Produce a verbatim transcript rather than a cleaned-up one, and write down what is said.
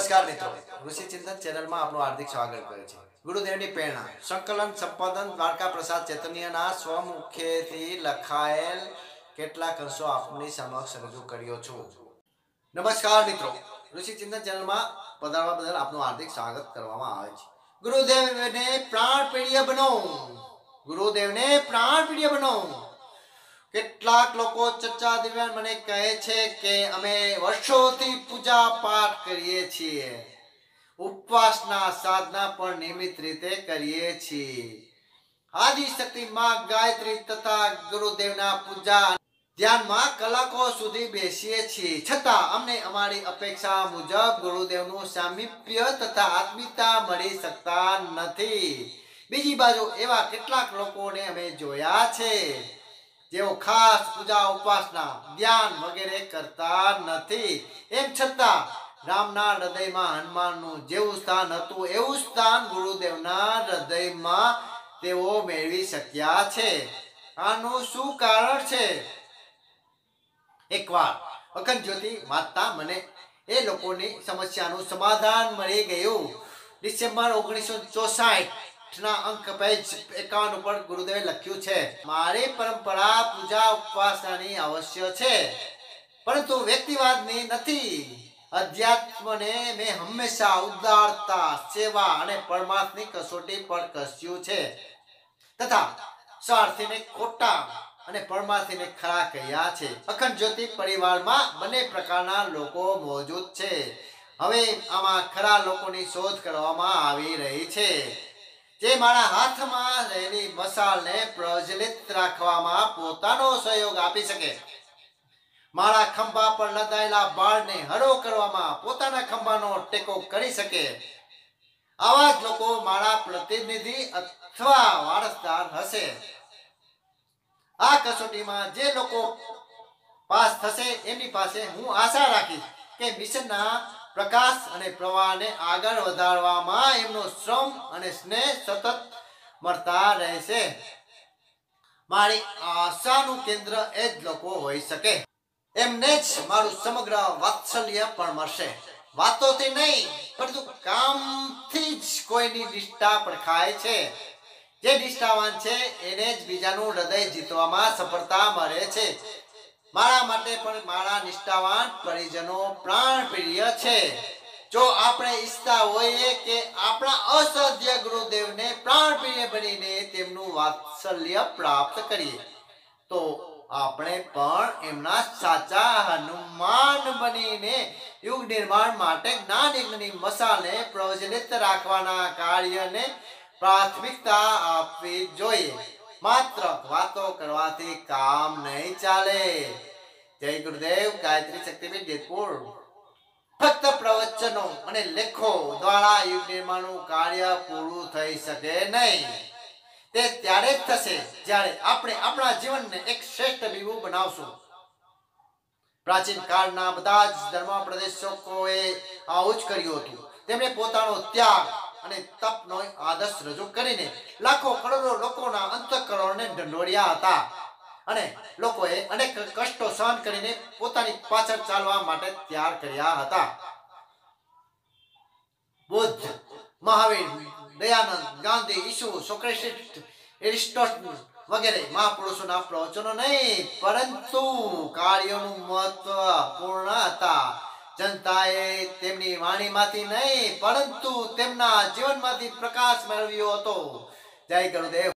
नमस्कार मित्रों, ऋषि चिंतन चैनल में आपનું हार्दिक स्वागत કરે છે। ગુરુદેવની પ્રેરણા સંકલન સંપાદન દ્વારકા પ્રસાદ ચૈતન્યના સ્વમુખેથી લખાયેલ કેટલાક અંશો આપની સમક્ષ રજૂ કર્યો છું। નમસ્કાર મિત્રો, ઋષિ ચિંતન ચેનલમાં પધારવા બદલ આપનું હાર્દિક સ્વાગત કરવામાં આવે છે। ગુરુદેવને પ્રાણપ્રિય બનો, ગુરુદેવને પ્રાણપ્રિય બનો। કેટલાક લોકો ચર્ચા દરમિયાન મને કહે છે કે અમે વર્ષોથી પૂજા પાઠ કરીએ છીએ, ઉપવાસના સાધના પણ નિયમિત રીતે કરીએ છીએ, આદિશક્તિ માં ગાયત્રી તથા ગુરુદેવના પૂજા ધ્યાનમાં કલાકો સુધી બેસીએ છીએ, છતાં અમને અમારી અપેક્ષા મુજબ ગુરુદેવનું સામીપ્ય તથા આત્મીયતા મળી શકતા નથી। બીજી બાજુ એવા કેટલાક લોકોને અમે જોયા છે જેઓ ખાસ પૂજા ઉપાસના ધ્યાન વગેરે કરતા નથી, એમ છતાં રામના હૃદયમાં હનુમાનનું જેવું સ્થાન હતું એવું સ્થાન ગુરુદેવના હૃદયમાં તેઓ મેળવી શક્યા છે। આનું શું કારણ છે? એકવાર અખંડ જ્યોતિ વાંચતા મને એ લોકોની સમસ્યાનું સમાધાન મળી ગયું। ડિસેમ્બર ઓગણીસો ચોસાઠ ના અંક પેજ એકાવન ઉપર ગુરુદેવે લખ્યું છે, મારી પરંપરા પૂજા ઉપવાસનાની અવશ્ય છે, પરંતુ વ્યક્તિવાદની નથી। અધ્યાત્મને મેં હંમેશા ઉદારતા, સેવા અને પરમાર્થની કસોટી પર કસ્યું છે તથા સ્વાર્થીને ખોટા અને પરમાર્થીને ખરા કહ્યા છે। અખંડ જ્યોતિ પરિવારમાં બંને પ્રકારના લોકો મોજૂદ છે। હવે આમાં ખરા લોકોની શોધ કરવામાં આવી રહી છે, જે મારા હાથમાં રહેલી મશાલને પ્રજ્વલિત રાખવામાં પોતાનો સહયોગ આપી શકે, મારા ખંભા પર લદાયેલા બાળને હળવો કરવામાં પોતાના ખંભાનો ટેકો કરી શકે। આવા જ લોકો મારા પ્રતિનિધિ અથવા વારસદાર હશે। આ કસોટીમાં જે લોકો પાસ થશે એમની પાસે હું આશા રાખીશ કે મિશનના પ્રકાશ અને પ્રવાહને આગળ વધારવામાં એમનો શ્રમ અને સ્નેહ સતત મળતા રહેશે। મારી આશાનું કેન્દ્ર એ જ લોકો હોઈ શકે, એમને જ મારું સમગ્ર વાત્સલ્ય પણ મળશે। વાતોથી નહીં પરંતુ કામથી જ કોઈની નિષ્ઠા પડખાય છે। જે નિષ્ઠાવાન છે એને જ બીજાનું હૃદય જીતવામાં સફળતા મળે છે। મારા માટે પણ મારા નિષ્ઠાવાન પરિજનો પ્રાણપ્રિય છે। જો આપણે ઈચ્છતા હોઈએ કે આપણા અસાધ્ય ગુરુદેવને પ્રાણપ્રિય બનીને તેમનું વાત્સલ્ય પ્રાપ્ત કરીએ, તો આપણે પણ એમના સાચા હનુમાન બનીને યુગ નિર્માણ માટે જ્ઞાન યજ્ઞની મશાલને પ્રજ્વલિત રાખવાના કાર્યને પ્રાથમિકતા આપવી જોઈએ। માત્ર વાતો કરવાથી કામ નહીં ચાલે। જય ગુરુદેવ। ગાયત્રી શક્તિપીઠ જેતપુર। ફક્ત પ્રવચનો અને લેખો દ્વારા યુગ નિર્માણનું કાર્ય પૂરું થઈ શકે નહીં। તે ત્યારે જ થશે જ્યારે આપણે આપણા જીવનને એક શ્રેષ્ઠ બીબું બનાવશું। પ્રાચીન કાળના બધા જ ધર્મ પ્રદેશકોએ આવું જ કર્યું હતું। તેમણે પોતાનો ત્યાગ અને તપનો આદર્શ રજૂ કરીને લાખો કરોડો લોકોના અંતઃકરણને ઢંઢોળ્યા હતા, અને લોકોએ અનેક કષ્ટો સહન કરીને પોતાની પાછળ ચાલવા માટે તૈયાર કર્યા હતા। બુદ્ધ, મહાવીર, દયાનંદ, ગાંધી, ઈસુ, સોક્રેટિસ, એરિસ્ટોટલ વગેરે મહાપુરુષોના પ્રવચનો નહીં પરંતુ કાર્યોનું મહત્વપૂર્ણ હતા। જનતાએ તેમની વાણીમાંથી નહીં પરંતુ તેમના જીવનમાંથી પ્રકાશ મેળવ્યો હતો। જય ગુરુદેવ।